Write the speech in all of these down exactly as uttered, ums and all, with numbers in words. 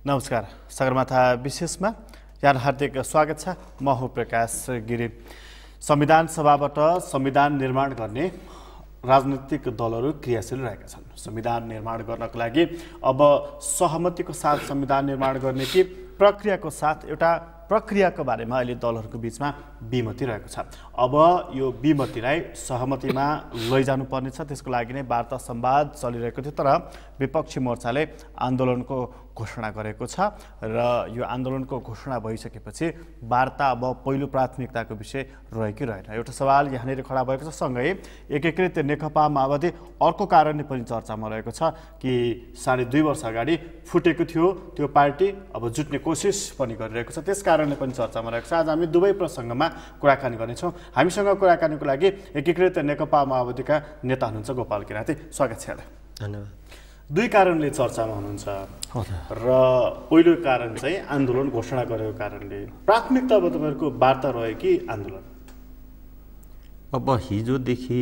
नमस्कार सगरमाथा विशेषमा यहाँ हार्दिक स्वागत छ। म हो प्रकाश गिरी। संविधान सभाबाट संविधान निर्माण गर्ने राजनीतिक दलहरू क्रियाशील रहेका छन्। संविधान निर्माण गर्नको लागि अब सहमतिको साथ संविधान निर्माण गर्ने कि प्रक्रियाको साथ एउटा प्रक्रियाको बारेमा अहिले दलहरूको बीचमा विमति रहेको छ। अब यो विमतिलाई सहमतिमा लैजानु पर्ने छ, त्यसको लागि नै वार्ता संवाद चलिरहेको थियो। तर विपक्षी मोर्चाले आन्दोलनको घोषणा गरेको छ र यो आन्दोलनको घोषणा भइसकेपछि वार्ता अब पहिलो प्राथमिकताको विषय रहेको रहेन। एउटा सवाल यहाँनिर खडा भएको छ। सँगै एकीकृत नेकपा माओवादी अर्को कारणले पनि चर्चामा रहेको छ कि साढे दुई वर्ष अगाडि फुटेको थियो त्यो पार्टी, अब जुट्ने कोसिस पनि गरिरहेको छ, त्यस कारणले पनि चर्चामा रहेको छ। आज हामी दुवै प्रसङ्गमा कुराकानी गर्नेछौँ। हामीसँग कुराकानीको लागि एकीकृत नेकपा माओवादीका नेता हुनुहुन्छ गोपाल किराती। स्वागत छ। धन्यवाद। दुई कारणले चर्चामा हुनुहुन्छ र पहिलो कारण चाहिँ आन्दोलन घोषणा गरेको कारणले। प्राथमिकता अब तपाईँहरूको वार्ता रह्यो कि आन्दोलन? अब हिजोदेखि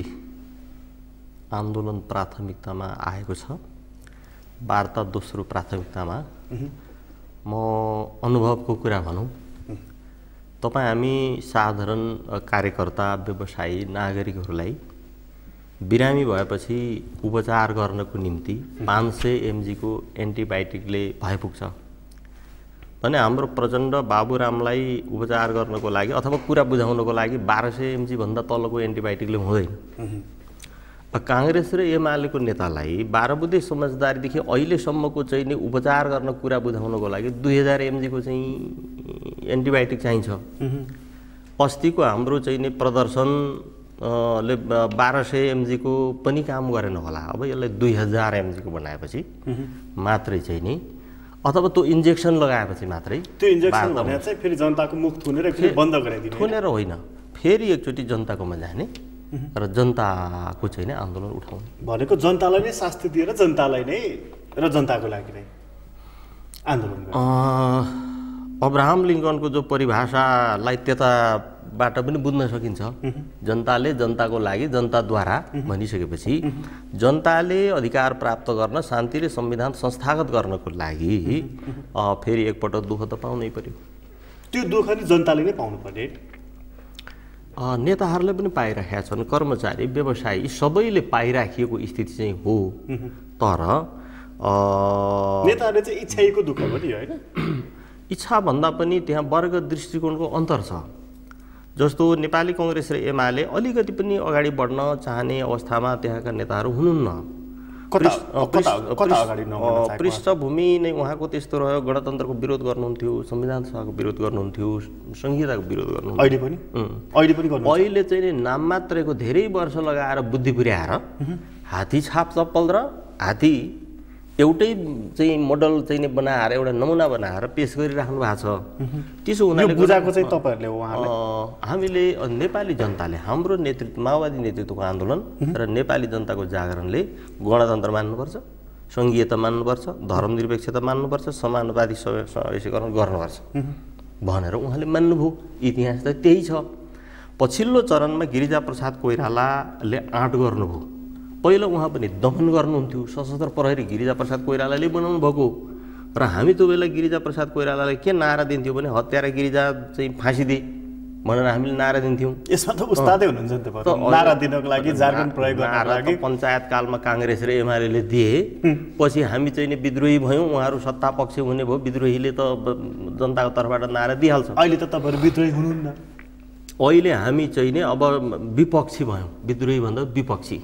आन्दोलन प्राथमिकतामा आएको छ, वार्ता दोस्रो प्राथमिकतामा। म अनुभवको कुरा भनौँ, तपाईँ हामी साधारण कार्यकर्ता, व्यवसायी, नागरिकहरूलाई बिरामी भएपछि उपचार गर्नको निम्ति पाँच सय एमजीको एन्टिबायोटिकले भए पुग्छ भने हाम्रो प्रचण्ड बाबुरामलाई उपचार गर्नको लागि अथवा कुरा बुझाउनको लागि बाह्र सय एमजी भन्दा तलको एन्टिबायोटिकले हुँदैन। काङ्ग्रेस र एमालेको नेतालाई बाह्र बुधे समझदारीदेखि अहिलेसम्मको चाहिँ नि उपचार गर्न कुरा बुझाउनको लागि दुई हजार एमजीको चाहिँ एन्टिबायोटिक चाहिन्छ। अस्तिको हाम्रो चाहिँ नि प्रदर्शन ले बाह्र सय एमजीको पनि काम गरेन होला। अब यसलाई दुई हजार एमजीको बनाएपछि मात्रै चाहिँ नि, अथवा त्यो इन्जेक्सन लगाएपछि मात्रै। त्यो इन्जेक्सन भने चाहिँ फेरि जनताको मुख थुनेर फेरि बन्द गराइदिने? थुनेर होइन, फेरि एकचोटि जनताकोमा जाने र जनताको चाहिँ नि आन्दोलन उठाउने भनेको जनतालाई नै शास्ति दिएर जनतालाई नै र जनताको लागि नै आन्दोलन गर्ने। अब्राहम लिङ्कनको जो परिभाषालाई त्यताबाट पनि बुझ्न सकिन्छ। जनताले जनताको लागि, जनताद्वारा भनिसकेपछि जनताले अधिकार प्राप्त गर्न, शान्ति र संविधान संस्थागत गर्नको लागि फेरि एकपटक दुःख त पाउनै पर्यो। त्यो दुःख नि जनताले नै पाउनु पर्ने? नेताहरूले पनि पाइराखेका छन्, कर्मचारी, व्यवसायी सबैले पाइराखिएको स्थिति चाहिँ हो। तर नेताहरूले चाहिँ इच्छाको दुःख पनि होइन, इच्छा भन्दा पनि त्यहाँ वर्ग दृष्टिकोणको अन्तर छ। जस्तो नेपाली कङ्ग्रेस र एमाले अलिकति पनि अगाडि बढ्न चाहने अवस्थामा त्यहाँका नेताहरू हुनुहुन्न। पृष्ठभूमि नै उहाँको त्यस्तो रह्यो, गणतन्त्रको विरोध गर्नुहुन्थ्यो, संविधान सभाको विरोध गर्नुहुन्थ्यो, संहिताको विरोध गर्नुहुन्थ्यो। अहिले पनि अहिले पनि गर्नु अहिले चाहिँ नि नाम मात्रैको धेरै वर्ष लगाएर बुद्धि पुर्याएर हात्ती छाप चप्पल र हात्ती एउटै चाहिँ मोडल चाहिँ नि बनाएर, एउटा नमुना बनाएर पेश गरिराख्नु भएको छ। त्यसो हुनाले बुझाएको चाहिँ तपाईँहरूले उहाँले हामीले नेपाली जनताले, हाम्रो नेतृत्व माओवादी नेतृत्वको आन्दोलन र नेपाली जनताको जागरणले गणतन्त्र मान्नुपर्छ, सङ्घीयता मान्नुपर्छ, धर्मनिरपेक्षता मान्नुपर्छ, समानुपातिक समावेशीकरण गर्नुपर्छ भनेर उहाँले मान्नुभयो। इतिहास त त्यही छ। पछिल्लो चरणमा गिरिजाप्रसाद कोइरालाले आँट गर्नुभयो। पहिला उहाँ पनि दमन गर्नुहुन्थ्यो, सशस्त्र प्रहरी गिरिजाप्रसाद कोइरालाले बनाउनु भएको र हामी त्यो बेला गिरिजाप्रसाद कोइरालालाई के नारा दिन्थ्यौँ भने हत्यारा गिरिजा चाहिँ फाँसी दे भनेर हामीले नारा दिन्थ्यौँ। यसमा त उस्तादै हुनुहुन्छ नि त, नारा दिनको लागि, जार्गन प्रयोग गर्नको लागि। पञ्चायत कालमा काङ्ग्रेस र एमाले दिए, पछि हामी चाहिँ नि विद्रोही भयौँ, उहाँहरू सत्ता पक्ष हुने भयो। विद्रोहीले त जनताको तर्फबाट नारा दिइहाल्छ। अहिले त तपाईँहरू विद्रोही हुनुहुन्न। अहिले हामी चाहिँ नि अब विपक्षी भयौँ, विद्रोही भन्दा विपक्षी।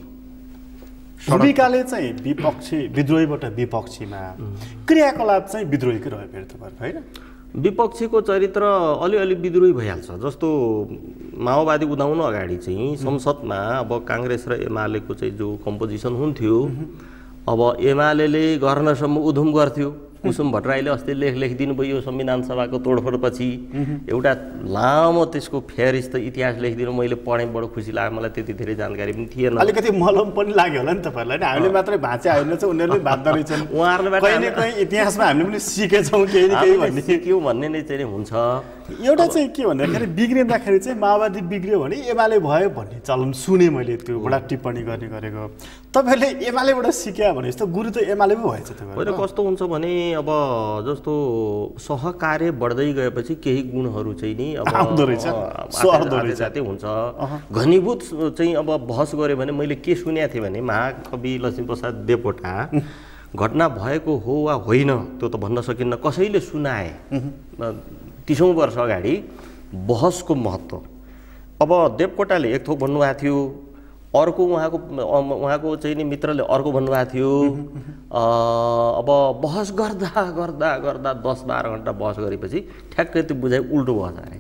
भूमिकाले चाहिँ विपक्षी, विद्रोहीबाट विपक्षीमा क्रियाकलाप चाहिँ विद्रोहीकै रह्यो फेरि तपाईँहरूको, होइन? विपक्षीको चरित्र अलिअलि विद्रोही भइहाल्छ। जस्तो माओवादी उदाउनु अगाडि चाहिँ संसदमा अब काङ्ग्रेस र एमालेको चाहिँ जो कम्पोजिसन हुन्थ्यो, अब एमाले गर्नसम्म उधुम गर्थ्यो। कुसुम भट्टराईले अस्ति लेख लेखिदिनु भयो संविधान सभाको तोडफोडपछि, एउटा लामो त्यसको फेरिस्त इतिहास लेखिदिनु। मैले पढेँ, बडो खुसी लाग्यो। मलाई त्यति धेरै जानकारी पनि थिएन। अलिकति मलम पनि लाग्यो होला नि तपाईँहरूलाई। हामीले मात्रै भाँचे होइन चाहिँ उनीहरूले बाध्य रहेछन्। उहाँहरूले कहीँ न कहीँ इतिहासमा हामीले पनि सिकेछौँ केही न केही भन्ने सिक्यौँ भन्ने नै चाहिँ हुन्छ। एउटा चाहिँ के भन्दाखेरि बिग्रिँदाखेरि चाहिँ माओवादी बिग्रियो भने एमाले भयो भन्ने चलन सुने मैले, त्यो बडा टिप्पणी गर्ने गरेको। तपाईँले एमालेबाट सिक्या भने जस्तो गुरु त एमाले पो भएछ। होइन, कस्तो हुन्छ भने अब जस्तो सहकार्य बढ्दै गएपछि केही गुणहरू चाहिँ नि अब आउँदो रहेछ, सर्दो रहेछ। जाति हुन्छ। घनीभूत चाहिँ अब बहस गऱ्यो भने मैले के सुनेको थिएँ भने महाकवि लक्ष्मीप्रसाद देवकोटा घटना भएको हो वा होइन त्यो त भन्न सकिन्न, कसैले सुनाए तीसौँ वर्ष अगाडि बहसको महत्त्व। अब देवकोटाले एक थोक भन्नुभएको थियो, अर्को उहाँको उहाँको चाहिँ नि मित्रले अर्को भन्नुभएको थियो। अब बहस गर्दा गर्दा गर्दा दस बाह्र घन्टा बहस गरेपछि ठ्याक्कै त्यो बुझाइ उल्टो बहस अरे।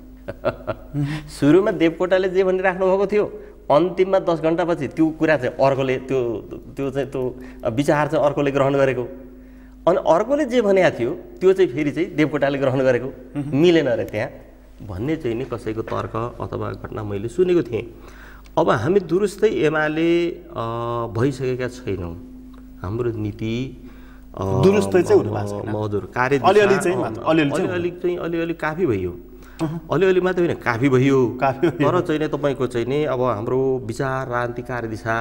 सुरुमा देवकोटाले जे भनिराख्नु भएको थियो, अन्तिममा दस घन्टापछि त्यो कुरा चाहिँ अर्कोले त्यो त्यो चाहिँ त्यो विचार चाहिँ अर्कोले ग्रहण गरेको, अनि अर्कोले जे भनेको थियो त्यो चाहिँ फेरि चाहिँ देवकोटाले ग्रहण गरेको, मिलेन अरे त्यहाँ भन्ने चाहिँ नि कसैको तर्क अथवा घटना मैले सुनेको थिएँ। अब हामी दुरुस्तै एमाले भइसकेका छैनौँ। हाम्रो नीति दुरुस्तै चाहिँ हुनु भएको छैन, हजुर कार्य अलिअलि चाहिँ अलिअलि अलिअलि चाहिँ अलिअलि काफी भइयो, अलिअलि मात्रै होइन काफी भइयो। तर चाहिँ नि तपाईँको चाहिँ नि अब हाम्रो विचार राजनीतिक कार्यदिशा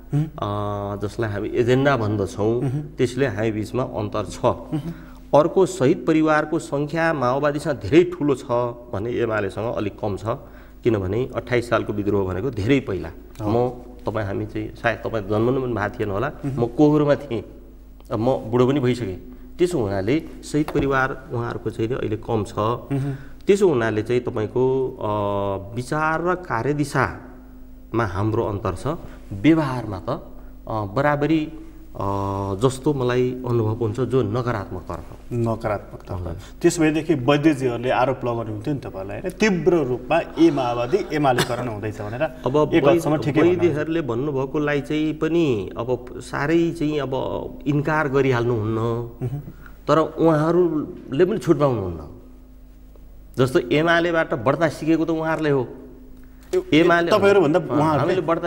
जसलाई हामी एजेन्डा भन्दछौँ त्यसले हामी बिचमा अन्तर छ। अर्को शहीद परिवारको सङ्ख्या माओवादीसँग धेरै ठुलो छ भने एमालेसँग अलिक कम छ, किनभने अट्ठाइस सालको विद्रोह भनेको धेरै पहिला। म तपाईँ हामी चाहिँ सायद तपाईँ जन्मनु पनि भएको थिएन होला, म कोहोरमा थिएँ, म बुढो पनि भइसकेँ। त्यसो हुनाले शहीद परिवार उहाँहरूको चाहिँ अहिले कम छ। त्यसो हुनाले चाहिँ तपाईँको विचार र कार्यदिशामा हाम्रो अन्तर छ, व्यवहारमा त बराबरी जस्तो मलाई अनुभव हुन्छ, जो नकारात्मक तर्फ नकारात्मक तर्फ। त्यस भएदेखि वैद्यजीहरूले आरोप लगाउनु हुन्थ्यो नि तपाईँलाई होइन, तीव्र रूपमा ए माओवादी एमालेकरण हुँदैछ भनेर। अब वैद्यहरूले भन्नुभएकोलाई चाहिँ पनि अब साह्रै चाहिँ अब इन्कार गरिहाल्नुहुन्न, तर उहाँहरूले पनि छुट पाउनुहुन्न। जस्तो एमालेबाट बढ्ता सिकेको त उहाँहरूले हो, एमाले तपाईँहरूभन्दा हामीले बढ्ता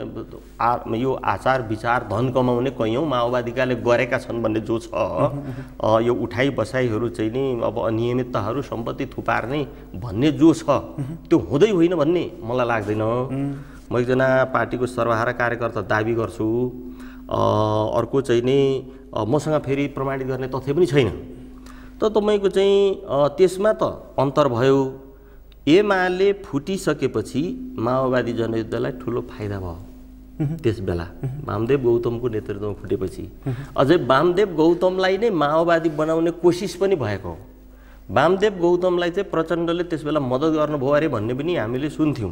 यो आचार विचार धन कमाउने कैयौँ माओवादीकाले गरेका छन् भन्ने जो छ, यो उठाइ बसाइहरू चाहिँ नि अब अनियमितताहरू सम्पत्ति थुपार्ने भन्ने जो छ त्यो हुँदै होइन भन्ने मलाई लाग्दैन। म एकजना पार्टीको सर्वहारा कार्यकर्ता दाबी गर्छु, अर्को चाहिँ नि मसँग फेरि प्रमाणित गर्ने तथ्य पनि छैन। त तपाईँको चाहिँ त्यसमा त अन्तर भयो। एमाले फुटिसकेपछि माओवादी जनयुद्धलाई ठुलो फाइदा भयो। त्यस बेला वामदेव गौतमको नेतृत्वमा फुटेपछि अझै वामदेव गौतमलाई नै माओवादी बनाउने कोसिस पनि भएको हो। वामदेव गौतमलाई चाहिँ प्रचण्डले त्यस बेला मद्दत गर्नुभयो अरे भन्ने पनि हामीले सुन्थ्यौँ।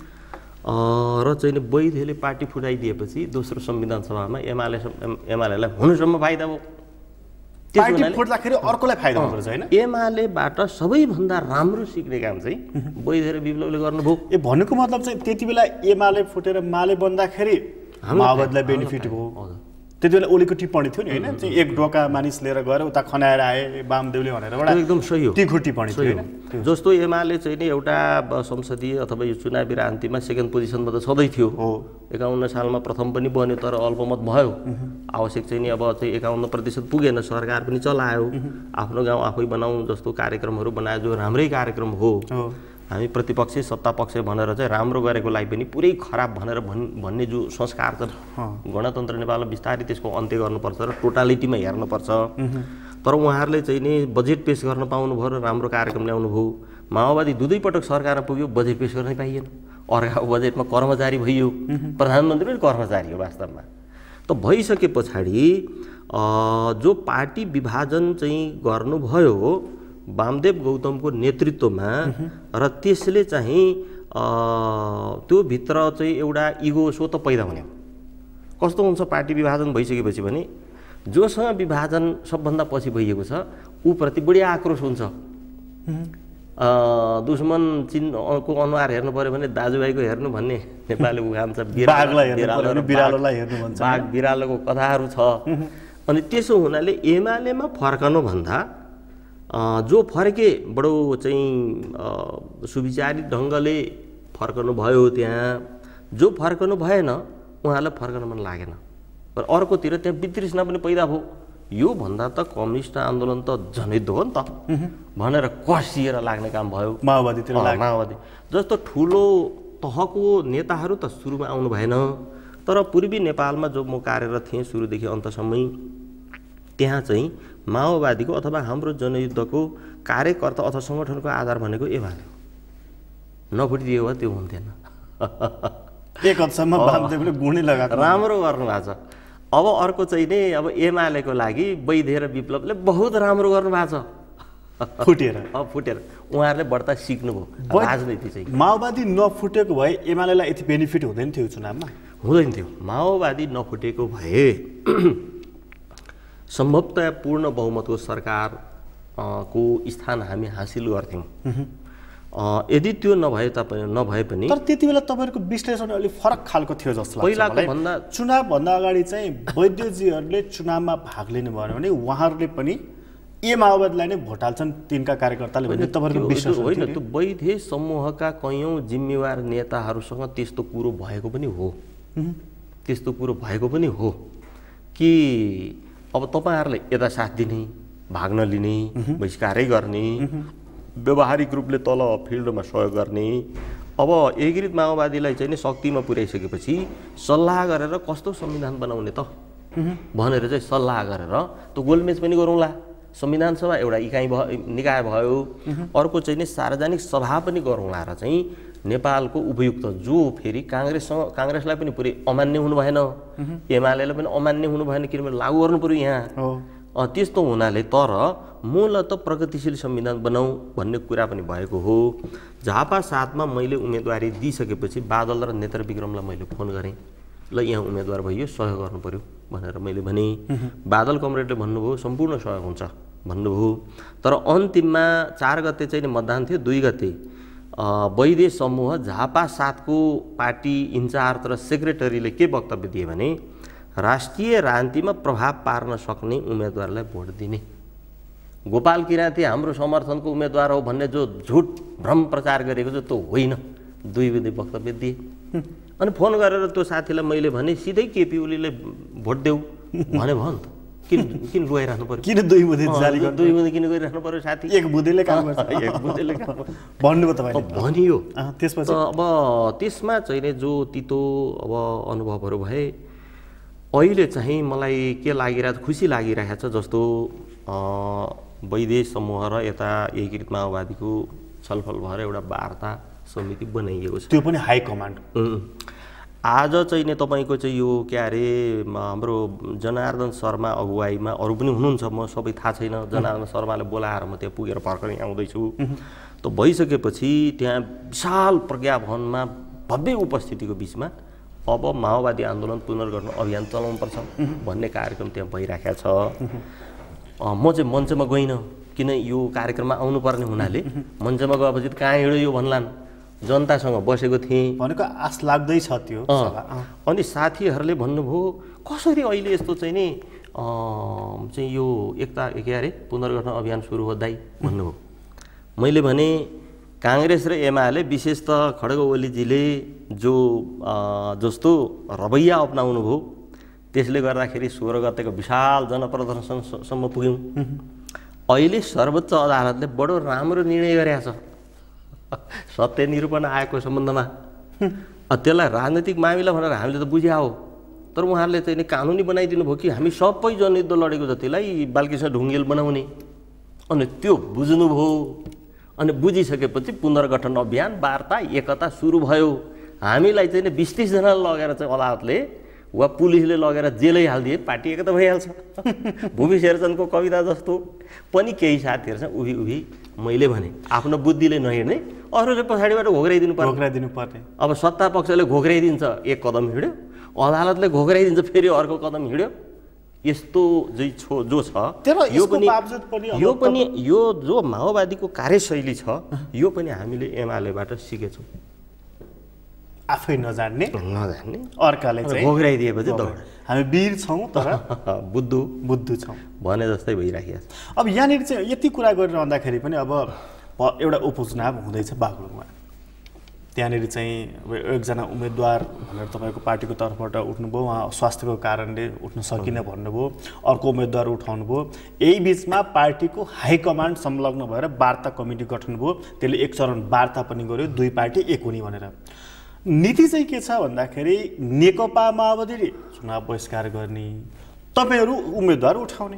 र चाहिँ वैद्यले पार्टी फुटाइदिएपछि दोस्रो संविधान सभामा एमाले एमालेलाई हुनुसम्म फाइदा भयो। पार्टी फुट्दाखेरि अर्कोलाई फाइदा हुँदो रहेछ हैन। एमालेबाट सबैभन्दा राम्रो सिक्ने काम चाहिँ वैद्य र विप्लवले गर्नुभयो। ए भनेको मतलब चाहिँ त्यति बेला एमाले फुटेर माले बन्दाखेरि माओवादीलाई बेनिफिट भयो। त्यति बेला ओलीको टिप्पणी थियो नि हैन, चाहिँ एक ढोका मानिस लिएर गएर उता खनाएर आए वामदेवले भनेर एउटा एकदम सही हो, तीखो टिप्पणी थियो हैन। जस्तो एमाले चाहिँ नि एउटा संसदीय अथवा यो चुनावी राजनीतिमा सेकेन्ड पोजिसनमा त सधैँ थियो। एकाउन्न सालमा प्रथम पनि बन्यो तर अल्पमत भयो। आवश्यक चाहिँ नि अब चाहिँ एकाउन्न प्रतिशत पुगेन, सरकार पनि चलायो, आफ्नो गाउँ आफै बनाऊ जस्तो कार्यक्रमहरू बनायो, जो राम्रै कार्यक्रम हो। हामी प्रतिपक्ष सत्तापक्ष भनेर चाहिँ राम्रो गरेकोलाई पनि पुरै खराब भनेर भन् भन्ने जो संस्कार छ गणतन्त्र नेपालमा बिस्तारै त्यसको अन्त्य गर्नुपर्छ र टोटालिटीमा हेर्नुपर्छ। तर उहाँहरूले चाहिँ नि बजेट पेश गर्न पाउनुभयो र राम्रो कार्यक्रम ल्याउनु भयो। माओवादी दुई पटक सरकारमा पुग्यो, बजेट पेश गर्नै पाइएन। अर्काको बजेटमा कर्मचारी भइयो, प्रधानमन्त्री पनि कर्मचारी हो वास्तवमा। त भइसके पछाडि जो पार्टी विभाजन चाहिँ गर्नुभयो वामदेव गौतमको नेतृत्वमा, र त्यसले चाहिँ त्यो भित्र चाहिँ एउटा इगो सो त पैदा हुने। कस्तो हुन्छ पार्टी विभाजन भइसकेपछि भने जोसँग विभाजन सबभन्दा पछि भइएको छ ऊप्रति बढी आक्रोश हुन्छ। दुश्मन चिन्हको अनुहार हेर्नु पर्यो भने दाजुभाइको हेर्नु भन्ने नेपाली उखान छ। बाघ बिरालोको कथाहरू छ। अनि त्यसो हुनाले एमालेमा फर्कनुभन्दा जो फर्के बडो चाहिँ सुविचारित ढङ्गले फर्कनु भयो, त्यहाँ जो फर्कनु भएन उहाँलाई फर्कन मन लागेन, र अर्कोतिर त्यहाँ वितृष्णा पनि पैदा भयो। यो भन्दा त कम्युनिस्ट आन्दोलन त जनयुद्ध हो नि त भनेर कसिएर लाग्ने काम भयो माओवादीतिर। माओवादी जस्तो ठुलो तहको नेताहरू त सुरुमा आउनु भएन, तर पूर्वी नेपालमा जो म कार्यरत थिएँ सुरुदेखि अन्तसम्मै त्यहाँ चाहिँ माओवादीको अथवा हाम्रो जनयुद्धको कार्यकर्ता अथवा सङ्गठनको आधार भनेको एमाले हो। नफुटिदियो भए त्यो हुन्थेन। एक हदसम्म वामदेवले गुणी लगाएको राम्रो गर्नुभएको छ। अब अर्को चाहिँ नि अब एमालेको लागि वैद्य र विप्लवले बहुत राम्रो गर्नुभएको छ। फुटेर अब फुटेर उहाँहरूले बढ्ता सिक्नुभयो राजनीति चाहिँ। माओवादी नफुटेको भए एमालेलाई यति बेनिफिट हुँदैन थियो चुनावमा? हुँदैन थियो। माओवादी नफुटेको भए सम्भवतः पूर्ण बहुमतको सरकार को स्थान हामी हासिल गर्थ्यौँ। यदि त्यो नभए तापनि नभए पनि तर त्यति बेला तपाईँहरूको विश्लेषण अलिक फरक खालको थियो जस्तो लाग्छ। पहिलाको भन्दा चुनावभन्दा अगाडि चाहिँ वैद्यजीहरूले चुनावमा भाग लिनु भयो भने उहाँहरूले पनि ए माओवादीलाई नै भोट हाल्छन् तिनका कार्यकर्ताले भने तपाईँहरूको विश्वास होइन? त्यो वैद्य समूहका कैयौँ जिम्मेवार नेताहरूसँग त्यस्तो कुरो भएको पनि हो। त्यस्तो कुरो भएको पनि हो कि अब तपाईँहरूले यता साथ दिने, भाग्न लिने, बहिष्कारै गर्ने, व्यवहारिक रूपले तल फिल्डमा सहयोग गर्ने। अब एकीकृत माओवादीलाई चाहिँ नि शक्तिमा पुर्याइसकेपछि सल्लाह गरेर कस्तो संविधान बनाउने त भनेर चाहिँ सल्लाह गरेर त्यो गोलमेज पनि गरौँला। संविधान सभा एउटा इकाइ भयो, निकाय भयो। अर्को चाहिँ नि सार्वजनिक सभा पनि गरौँला र चाहिँ नेपालको उपयुक्त जो फेरि काङ्ग्रेससँग काङ्ग्रेसलाई पनि पुरै अमान्य हुनु भएन, एमालेलाई पनि अमान्य हुनु भएन, किनभने लागू गर्नु पऱ्यो यहाँ। त्यस्तो हुनाले तर मूलत प्रगतिशील संविधान बनाऊ भन्ने कुरा पनि भएको हो। झापा सातमा मैले उम्मेदवारी दिइसकेपछि बादल र नेत्र विक्रमलाई मैले फोन गरेँ, ल यहाँ उम्मेदवार भइयो, सहयोग गर्नु पऱ्यो भनेर मैले भने। बादल कमरेडले भन्नुभयो सम्पूर्ण सहयोग हुन्छ भन्नुभयो। तर अन्तिममा चार गते चाहिँ मतदान थियो, दुई गते वैद्य समूह झापा सातको पार्टी इन्चार्ज र सेक्रेटरीले के वक्तव्य दिए भने राष्ट्रिय राजनीतिमा प्रभाव पार्न सक्ने उम्मेदवारलाई भोट दिने। गोपाल किराती हाम्रो समर्थनको उम्मेदवार हो भन्ने जो झुट भ्रम प्रचार गरेको छ त्यो होइन, दुई विधि वक्तव्य दिए। अनि फोन गरेर त्यो साथीलाई मैले भने सिधै केपी ओलीले भोट देऊ भने भयो नि त। किन किन लुगाइराख्नु पर्यो? किन दुई बुधे जारी गर्नु? दुई बुधे किन गरिराख्नु पर्यो साथी? एक बुधेले काम गर्छ, एक बुधेले काम भन्नुभयो तपाईँले? भनियो। त्यसपछि अब त्यसमा चाहिँ जो तितो अब अनुभवहरू भए अहिले चाहिँ मलाई के लागिरहेको, खुसी लागिरहेको छ जस्तो वैद्य समूह र यता एकीकृत माओवादीको छलफल भएर एउटा वार्ता समिति बनाइएको छ। त्यो पनि हाई कमान्ड आज चाहिँ नि तपाईँको चाहिँ यो के अरे हाम्रो जनार्दन शर्मा अगुवाईमा, अरू पनि हुनुहुन्छ, म सबै थाहा छैन, जनार्दन शर्माले बोलाएर म त्यहाँ पुगेर भर्खरै आउँदैछु। त भइसकेपछि त्यहाँ विशाल प्रज्ञा भवनमा भव्य उपस्थितिको बिचमा अब माओवादी आन्दोलन पुनर्गठन अभियान चलाउनुपर्छ भन्ने कार्यक्रम त्यहाँ भइराखेको छ। म चाहिँ मञ्चमा गइनँ, किन यो कार्यक्रममा आउनुपर्ने हुनाले मञ्चमा गएपछि कहाँ हिँड्यो यो भन्लान्, जनतासँग बसेको थिएँ भनेको आश लाग्दैछ त्यो। अनि साथीहरूले भन्नुभयो कसरी अहिले यस्तो चाहिँ नि चाहिँ यो एकता के अरे पुनर्गठन अभियान सुरु हो दाइ भन्नुभयो। मैले भने काङ्ग्रेस र एमाले विशेष त खड्ग ओलीजीले जो जस्तो रवैया अपनाउनु भयो त्यसले गर्दाखेरि सोह्र गतेको विशाल जनप्रदर्शनसम्म पुग्यौँ। अहिले सर्वोच्च अदालतले बडो राम्रो निर्णय गरेको छ सत्य निरूपण आएको सम्बन्धमा। त्यसलाई राजनीतिक मामिला भनेर हामीले त बुझ्या हो, तर उहाँहरूले चाहिँ नि कानुनी बनाइदिनु भयो कि हामी सबै जनयुद्ध लडेको जतिलाई बालकृष्ण ढुङ्गेल बनाउने। अनि त्यो बुझ्नुभयो। अनि बुझिसकेपछि पुनर्गठन अभियान वार्ता एकता सुरु भयो। हामीलाई चाहिँ बिस तिसजनालाई लगेर चाहिँ अदालतले वा पुलिसले लगेर जेलै हालिदिए पार्टी एकता भइहाल्छ। भूमि शेरचनको कविता जस्तो पनि केही साथीहरूसँग उभि उभि मैले भने आफ्नो बुद्धिले नहिँड्ने, अरूले पछाडिबाट घोक्राइदिनु पर्ने घोक्राइदिनु पर्ने अब सत्ता पक्षले घोक्राइदिन्छ, एक कदम हिँड्यो, अदालतले घोक्राइदिन्छ, फेरि अर्को कदम हिँड्यो। यस्तो जो छो जो छ यो पनि यो पनि यो जो माओवादीको कार्यशैली छ यो पनि हामीले एमालेबाट सिकेछौँ। आफै नजान्ने नजान्ने अर्काले चाहिँ घोक्राइदिएपछि दौड, हामी वीर छौँ तर बुद्धु बुद्धु छौँ भने जस्तै भइराखेको छ। अब यहाँनिर चाहिँ यति कुरा गरिरहँदाखेरि पनि अब एउटा उपचुनाव हुँदैछ बागलुङमा। त्यहाँनिर चाहिँ अब एकजना उम्मेदवार भनेर तपाईँको पार्टीको तर्फबाट उठ्नुभयो, उहाँ स्वास्थ्यको कारणले उठ्न सकिनँ भन्नुभयो, अर्को उम्मेदवार उठाउनु भयो। यही बिचमा पार्टीको हाइकमान्ड संलग्न भएर वार्ता कमिटी गठन भयो, त्यसले एक चरण वार्ता पनि गर्यो, दुई पार्टी एक हुने भनेर। नीति चाहिँ के छ भन्दाखेरि नेकपा माओवादीले चुनाव बहिष्कार गर्ने, तपाईँहरू उम्मेदवार उठाउने,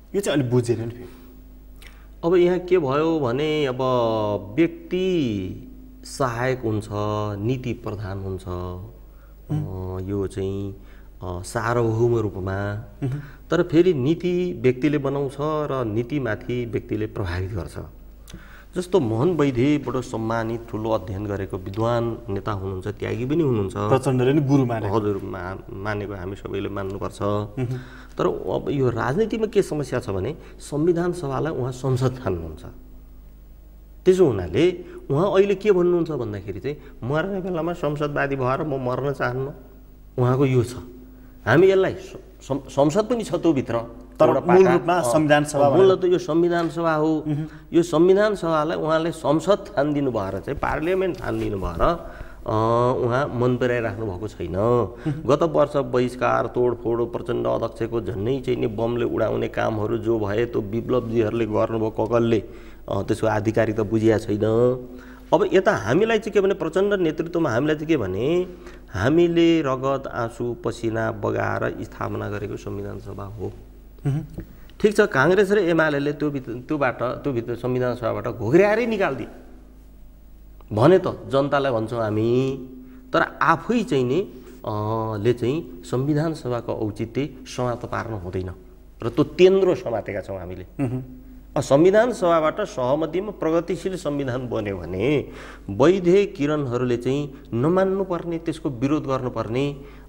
यो चाहिँ अलि बुझेन नि फेरि। अब यहाँ के भयो भने अब व्यक्ति सहायक हुन्छ, नीति प्रधान हुन्छ, यो चाहिँ सार्वभौम रूपमा। तर फेरि नीति व्यक्तिले बनाउँछ र नीतिमाथि व्यक्तिले प्रभावित गर्छ। जस्तो मोहन वैद्य बडो सम्मानित ठुलो अध्ययन गरेको विद्वान नेता हुनुहुन्छ, त्यागी पनि हुनुहुन्छ, प्रचण्डले नि गुरु माने। हजुर, मा मानेको हामी सबैले मान्नुपर्छ। तर अब यो राजनीतिमा के समस्या छ भने संविधान सभालाई उहाँ संसद ठान्नुहुन्छ। त्यसो हुनाले उहाँ अहिले के भन्नुहुन्छ भन्दाखेरि चाहिँ मर्ने बेलामा संसदवादी भएर म मर्न चाहन्न, उहाँको यो छ। हामी यसलाई संसद पनि छ त्योभित्र, तर मूल रूपमा संविधान सभा मूल त यो संविधान सभा हो। यो संविधान सभालाई उहाँले संसद ठानिदिनु भएर चाहिँ पार्लियामेन्ट ठानिदिनु भएर उहाँ मन पराइराख्नु भएको छैन। गत वर्ष बहिष्कार, तोडफोड, प्रचण्ड अध्यक्षको झन्नै चाहिँ नि बमले उडाउने कामहरू जो भए त्यो विप्लवजीहरूले गर्नुभयो, ककलले त्यसको आधिकारिकता बुझिया छैन। अब यता हामीलाई चाहिँ के भने प्रचण्ड नेतृत्वमा हामीलाई चाहिँ के भने हामीले रगत, आँसु, पसिना बगाएर स्थापना गरेको संविधान सभा हो। ठिक छ, काङ्ग्रेस र एमाले त्यो त्योबाट त्यो भित्र संविधान सभाबाट घोघर्याएरै निकालिदिए भने त जनतालाई भन्छौँ हामी। तर आफै चाहिँ नि ले चाहिँ संविधान सभाको औचित्य समाप्त पार्न हुँदैन र त्यो तेन्द्रो समातेका छौँ हामीले। संविधान सभाबाट सहमतिमा प्रगतिशील संविधान बन्यो भने वैध किरणहरूले चाहिँ नमान्नुपर्ने, त्यसको विरोध गर्नुपर्ने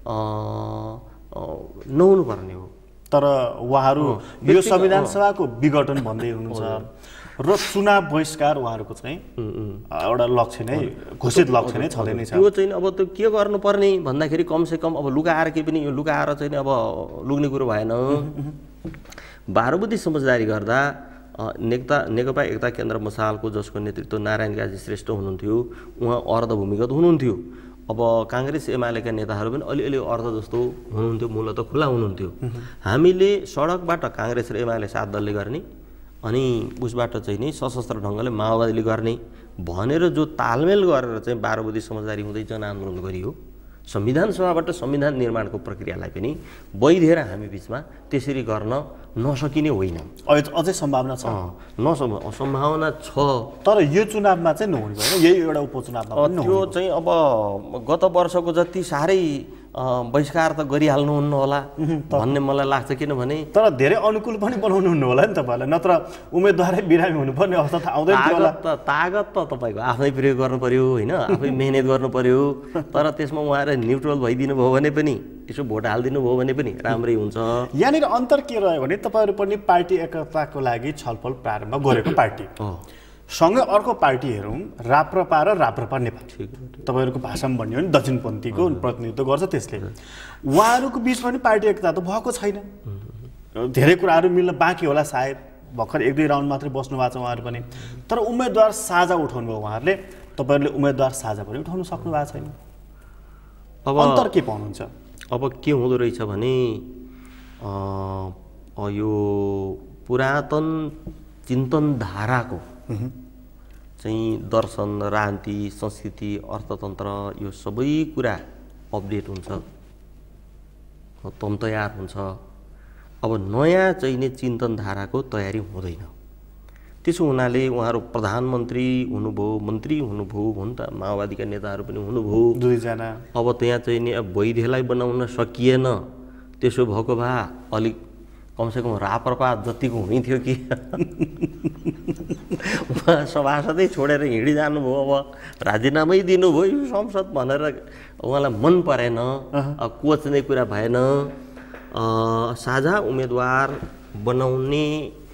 नहुनुपर्ने हो। तर उहाँहरू यो संविधान सभाको विघटन भन्दै हुनुहुन्छ र चुनाव बहिष्कार उहाँहरूको चाहिँ एउटा लक्ष्य नै, घोषित लक्ष्य नै छँदै नै छ। त्यो चाहिँ अब त्यो के गर्नुपर्ने भन्दाखेरि कमसेकम अब लुकाएर के पनि, यो लुकाएर चाहिँ अब लुग्ने कुरो भएन। बाह्र बुद्धि समझदारी गर्दा नेकता नेकपा एकता केन्द्र मसालको जसको नेतृत्व नारायण गाजी श्रेष्ठ हुनुहुन्थ्यो, उहाँ अर्ध भूमिगत हुनुहुन्थ्यो। अब काङ्ग्रेस एमालेका नेताहरू पनि अलिअलि अर्ध जस्तो हुनुहुन्थ्यो, मूलत खुला हुनुहुन्थ्यो। हामीले सडकबाट काङ्ग्रेस र एमाले सात दलले गर्ने अनि उसबाट चाहिँ नि सशस्त्र ढङ्गले माओवादीले गर्ने भनेर जो तालमेल गरेर चाहिँ बाह्र बुद्धि समझदारी हुँदै जनआन्दोलन गरियो, संविधान सभाबाट संविधान निर्माणको प्रक्रियालाई पनि वैध र हामी बिचमा त्यसरी गर्न नसकिने होइन। अझै सम्भावना छ, नसम्भव सम्भावना छ। तर यो चुनावमा चाहिँ नहुने भयो, यही एउटा उपचुनावमा त्यो चाहिँ अब गत वर्षको जति साह्रै बहिष्कार त गरिहाल्नुहुन्न होला भन्ने मलाई लाग्छ। किनभने तर धेरै अनुकूल पनि बनाउनु हुन्न होला नि तपाईँलाई, नत्र उम्मेदवारै बिरामी हुनुपर्ने अवस्था त आउँदैन होला। तागत त तपाईँको आफ्नै प्रयोग गर्नु पर्यो होइन, आफै मेहनत गर्नु पर्यो। तर त्यसमा उहाँहरू न्युट्रल भइदिनु भयो भने पनि, यसो भोट हालिदिनु भयो भने पनि राम्रै हुन्छ। यहाँनिर अन्तर के रह्यो भने तपाईँहरू पनि पार्टी एकताको लागि छलफल प्रारम्भ गरेको पार्टी सँगै अर्को पार्टी हेरौँ, राप्रपा र राप्रपा नेपाल, तपाईँहरूको भाषामा भन्यो भने दक्षिणपन्थीको प्रतिनिधित्व गर्छ। त्यसले उहाँहरूको बिचमा पनि पार्टी एकता त भएको छैन। धेरै कुराहरू मिल्न बाँकी होला सायद, भर्खर एक दुई राउन्ड मात्रै बस्नु भएको छ उहाँहरू पनि। तर उम्मेदवार साझा उठाउनु भयो उहाँहरूले, तपाईँहरूले उम्मेदवार साझा पनि उठाउनु सक्नु भएको छैन। अब अन्तर के पाउनुहुन्छ? अब के हुँदो रहेछ भने यो पुरातन चिन्तन धाराको चाहिँ दर्शन, राजनीति, संस्कृति, अर्थतन्त्र यो सबै कुरा अपडेट हुन्छ, तम तयार हुन्छ। अब नयाँ चाहिने चिन्तन धाराको तयारी हुँदैन। त्यसो हुनाले उहाँहरू प्रधानमन्त्री हुनुभयो, मन्त्री हुनुभयो, हुन त माओवादीका नेताहरू पनि हुनुभयो दुईजना। अब त्यहाँ चाहिँ नि वैधलाई बनाउन सकिएन। त्यसो भएको भए अलिक कमसेकम राप्रपा जतिको हुन्थ्यो कि उहाँ सभासदै छोडेर हिँडिजानुभयो, अब राजीनामै दिनुभयो यो संसद भनेर उहाँलाई मन परेन, कोच्ने कुरा भएन। साझा उम्मेदवार बनाउने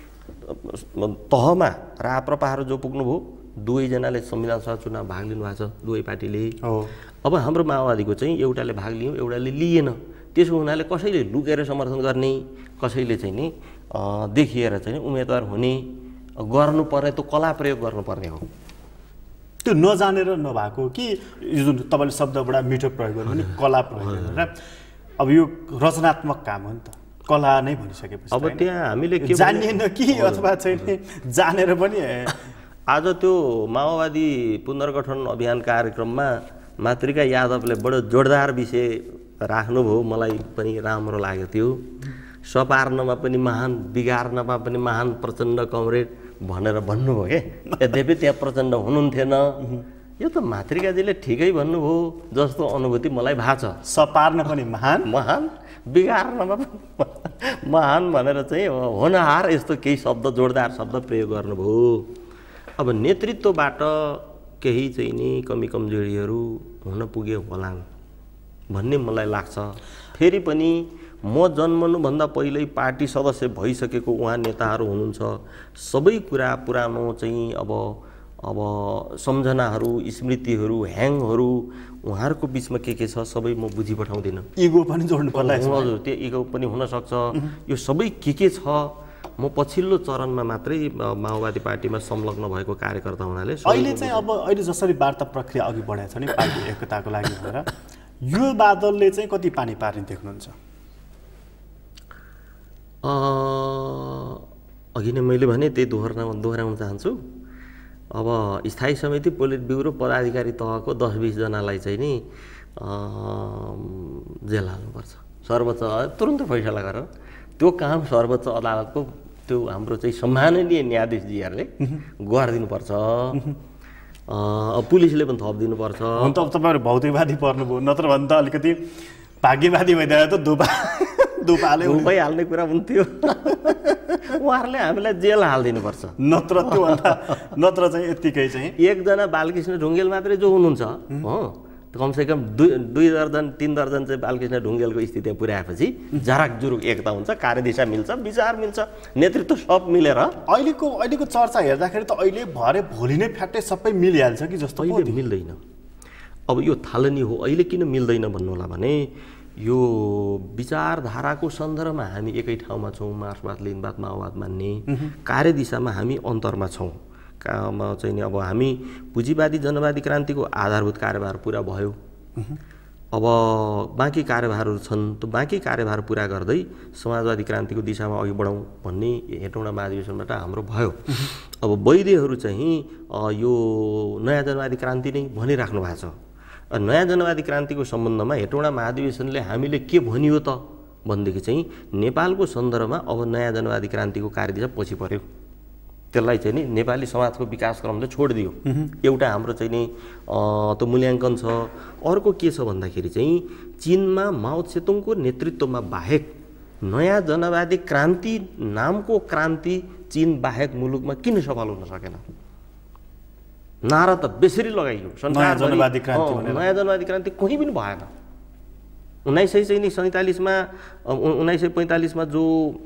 तहमा राप्रपाहरू जो पुग्नुभयो, दुवैजनाले संविधान सभा चुनाव भाग लिनुभएको छ दुवै पार्टीले। अब हाम्रो माओवादीको चाहिँ एउटाले भाग लियो, एउटाले लिएन। त्यसो हुनाले कसैले लुकेर समर्थन गर्ने, कसैले चाहिँ नि देखिएर चाहिँ उम्मेदवार हुने गर्नु पर्ने, त्यो कला प्रयोग गर्नुपर्ने हो। त्यो नजानेर नभएको कि जुन तपाईँले शब्द बडा मिठो प्रयोग गर्नु भने कला प्रयोग गरेर, अब यो रचनात्मक काम हो नि त, कला नै भनिसकेपछि अब त्यहाँ हामीले के जानिएन कि अथवा चाहिँ जानेर पनि। आज त्यो माओवादी पुनर्गठन अभियान कार्यक्रममा मातृका यादवले बडो जोरदार विषय राख्नुभयो, मलाई पनि राम्रो लाग्यो। त्यो सपार्नमा पनि महान, बिगार्नमा पनि महान प्रचण्ड कमरेड भनेर भन्नुभयो के। यद्यपि त्यहाँ प्रचण्ड हुनुहुन्थेन। यो त मातृकाजीले ठिकै भन्नुभयो जस्तो अनुभूति मलाई भएको छ। सपार्न पनि महान, महान बिगार्नमा पनि महान भनेर चाहिँ होनहार यस्तो केही शब्द जोडदार शब्द प्रयोग गर्नुभयो। अब नेतृत्वबाट केही चाहिँ नि कमी कमजोरीहरू हुन पुग्यो होलान् भन्ने मलाई लाग्छ। फेरि पनि म जन्मनुभन्दा पहिल्यै पार्टी सदस्य भइसकेको उहाँ नेताहरू हुनुहुन्छ। सबै कुरा पुरानो चाहिँ अब अब सम्झनाहरू, स्मृतिहरू, ह्याङहरू उहाँहरूको बिचमा के के छ सबै म बुझी पठाउँदिनँ। इगो पनि जोड्नु पर्ला। हजुर, त्यो इगो पनि हुनसक्छ। यो सबै के के छ, म पछिल्लो चरणमा मात्रै माओवादी पार्टीमा संलग्न भएको कार्यकर्ता हुनाले अहिले चाहिँ अब अहिले जसरी वार्ता प्रक्रिया अघि बढाएको छ नि पार्टी एकताको लागि भनेर, यो बादलले चाहिँ कति पानी पार्ने देख्नुहुन्छ? अघि नै मैले भने त्यही दोहोऱ्याउन दोहोऱ्याउन चाहन्छु। अब स्थायी समिति, पोलिट ब्युरो, पदाधिकारी तहको दस बिसजनालाई चाहिँ नि जेल हाल्नुपर्छ। सर्वोच्च तुरुन्त फैसला गरेर त्यो काम सर्वोच्च अदालतको त्यो हाम्रो चाहिँ सम्माननीय न्यायाधीशजीहरूले गरिदिनुपर्छ। पुलिसले पनि थपिदिनुपर्छ। हुन त तपाईँहरू भौतिकवादी पर्नुभयो, नत्र भने त अलिकति भाग्यवादी भइदिएर त दुपा दुपाले भइहाल्ने कुरा हुन्थ्यो। उहाँहरूले हामीलाई जेल हालिदिनुपर्छ। नत्र त्योभन्दा नत्र चाहिँ यत्तिकै चाहिँ एकजना बालकृष्ण ढुङ्गेल मात्रै जो हुनुहुन्छ हो, कमसेकम दुई दुई दर्जन तिन दर्जन चाहिँ बालकृष्ण ढुङ्गेलको स्थितिमा पुर्याएपछि झराक जुरुक एकता हुन्छ, कार्यदिशा मिल्छ, विचार मिल्छ, नेतृत्व सब मिलेर। अहिलेको अहिलेको चर्चा हेर्दाखेरि त अहिले भरे भोलि नै फ्याट्टै सबै मिलिहाल्छ कि जस्तो अहिले मिल्दैन। अब यो थालनी हो। अहिले किन मिल्दैन भन्नु होला भने यो विचारधाराको सन्दर्भमा हामी एकै ठाउँमा छौँ, मार्क्सवाद, लेनिनवाद, माओवाद मान्ने। कार्यदिशामा हामी अन्तरमा छौँ। कामा चाहिँ नि अब हामी पुँजीवादी जनवादी क्रान्तिको आधारभूत कार्यभार पुरा भयो। अब बाँकी कार्यभारहरू छन्, त्यो बाँकी कार्यभार पुरा गर्दै समाजवादी क्रान्तिको दिशामा अघि बढौँ भन्ने हेटौँडा महाधिवेशनबाट हाम्रो भयो। अब वैद्यहरू चाहिँ यो नयाँ जनवादी क्रान्ति नै भनिराख्नु भएको छ। नयाँ जनवादी क्रान्तिको सम्बन्धमा हेटौँडा महाधिवेशनले हामीले के भनियो त भनेदेखि चाहिँ नेपालको सन्दर्भमा अब नयाँ जनवादी क्रान्तिको कार्यदिशा पछि पर्यो। त्यसलाई चाहिँ नि नेपाली समाजको विकासक्रमले छोडिदियो। एउटा हाम्रो चाहिँ नि त्यो मूल्याङ्कन छ। अर्को के छ भन्दाखेरि चाहिँ चीनमा माओ त्से-तुङको नेतृत्वमा बाहेक नयाँ जनवादी क्रान्ति नामको क्रान्ति चीन बाहेक मुलुकमा किन सफल हुन सकेन? नारा त बेसरी लगाइयो नयाँ जनवादी क्रान्ति भनेर। नयाँ जनवादी क्रान्ति कहीँ पनि भएन। उन्नाइस सय चाहिँ नि सैँतालिसमा उन्नाइस सय पैँतालिसमा जो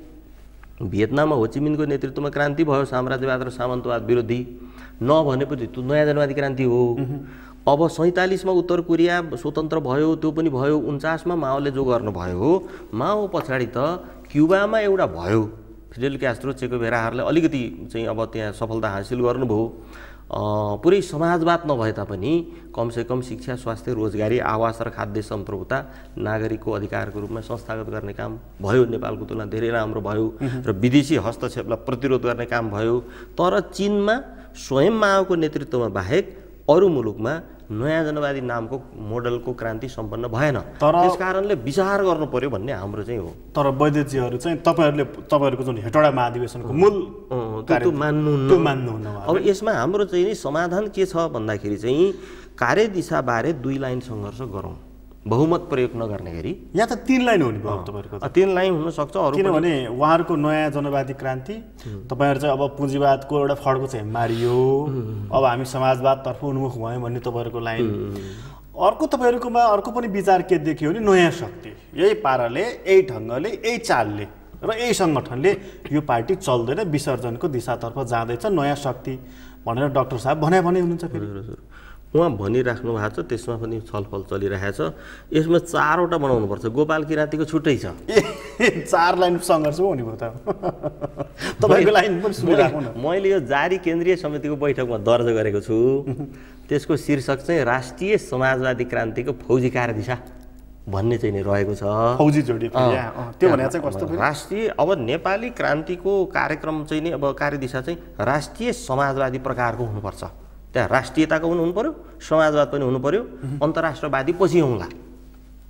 भियतनाममा होचिमिनको नेतृत्वमा क्रान्ति भयो साम्राज्यवाद र सामन्तवाद विरोधी, नभनेपछि त्यो नयाँ जनवादी क्रान्ति हो। अब सैँतालिसमा उत्तर कोरिया स्वतन्त्र भयो, त्यो पनि भयो। उन्चासमा माओले जो गर्नुभयो हो, माओ पछाडि त क्युबामा एउटा भयो, फिडेल क्यास्ट्रो, चेकोभेराहरूले अलिकति चाहिँ अब त्यहाँ सफलता हासिल गर्नुभयो। पुरै समाजवाद नभए तापनि कमसेकम शिक्षा, स्वास्थ्य, रोजगारी, आवास र खाद्य सम्प्रभुता नागरिकको अधिकारको रूपमा संस्थागत गर्ने काम भयो। नेपालको तुलना धेरै राम्रो भयो र विदेशी हस्तक्षेपलाई प्रतिरोध गर्ने काम भयो। तर चीनमा स्वयं माओको नेतृत्वमा बाहेक अरू मुलुकमा नयाँ जनवादी नामको मोडलको क्रान्ति सम्पन्न भएन। त्यस कारणले विचार गर्नु पर्यो भन्ने हाम्रो चाहिँ हो। तर वैद्यजीहरू चाहिँ तपाईँहरूले तपाईँहरूको जुन हेटौडा महाधिवेशनको मूल त्यो मान्नुहुन्न मान्नुहुन्न अब यसमा हाम्रो चाहिँ नि समाधान के छ भन्दाखेरि चाहिँ कार्यदिशाबारे दुई लाइन सङ्घर्ष गरौँ, बहुमत प्रयोग नगर्ने गरी। यहाँ त तीन लाइन हो नि तपाईँहरूको? तीन लाइन हुनसक्छ। अरू किनभने उहाँहरूको नयाँ जनवादी क्रान्ति, तपाईँहरू चाहिँ अब पुँजीवादको एउटा फड्को चाहिँ मारियो, अब हामी समाजवादतर्फ उन्मुख भयौँ भन्ने तपाईँहरूको लाइन। अर्को तपाईँहरूकोमा अर्को पनि विचार के देखियो भने नयाँ शक्ति, यही पाराले, यही ढङ्गले, यही चालले र यही सङ्गठनले यो पार्टी चल्दैन, विसर्जनको दिशातर्फ जाँदैछ, नयाँ शक्ति भनेर डाक्टर साहब भने भने हुनुहुन्छ। फेरि उहाँ भनिराख्नु भएको छ, त्यसमा पनि छलफल चलिरहेको छ। यसमा चारवटा बनाउनुपर्छ। गोपाल किरातीको छुट्टै छ। ए चार लाइन सङ्घर्ष हो नि भयो त। तपाईँको लाइन पनि सुनिराख्नु न। मैले यो जारी केन्द्रीय समितिको बैठकमा दर्ज गरेको छु। त्यसको शीर्षक चाहिँ राष्ट्रिय समाजवादी क्रान्तिको फौजी कार्यदिशा भन्ने चाहिँ नि रहेको छ। फौजी जोडी त्यो भने चाहिँ कस्तो? राष्ट्रिय अब नेपाली क्रान्तिको कार्यक्रम चाहिँ नि अब कार्यदिशा चाहिँ राष्ट्रिय समाजवादी प्रकारको हुनुपर्छ। त्यहाँ राष्ट्रियताको पनि हुनु पर्यो, समाजवाद पनि हुनु पर्यो, अन्तर्राष्ट्रवादी पछि आउँला।